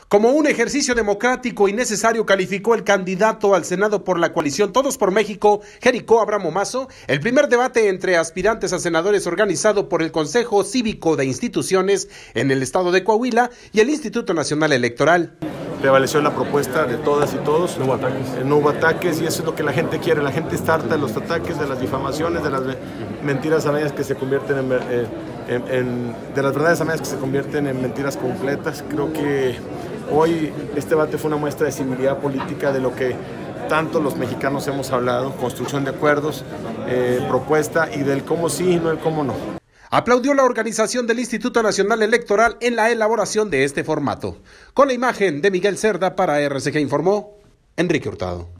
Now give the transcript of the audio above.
Como un ejercicio democrático y necesario calificó el candidato al Senado por la coalición Todos por México, Jericó Abramo Mazo, el primer debate entre aspirantes a senadores organizado por el Consejo Cívico de Instituciones en el estado de Coahuila y el Instituto Nacional Electoral. Prevaleció la propuesta de todas y todos. No hubo ataques y eso es lo que la gente quiere. La gente está harta de los ataques, de las difamaciones, de las mentiras a medias que se convierten de las verdades a medias que se convierten en mentiras completas. Creo que hoy este debate fue una muestra de civilidad política de lo que tanto los mexicanos hemos hablado, construcción de acuerdos, propuesta y del cómo sí y no el cómo no. Aplaudió la organización del Instituto Nacional Electoral en la elaboración de este formato. Con la imagen de Miguel Cerda para RCG informó Enrique Hurtado.